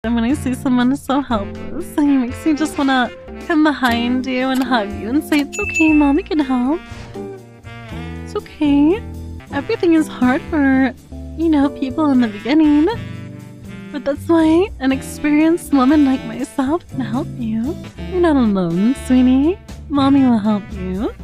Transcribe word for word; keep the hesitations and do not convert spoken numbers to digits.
And when I see someone so helpless, it makes me just wanna come behind you and hug you and say, it's okay, mommy can help. It's okay. Everything is hard for, you know, people in the beginning. But that's why an experienced woman like myself can help you. You're not alone, sweetie. Mommy will help you.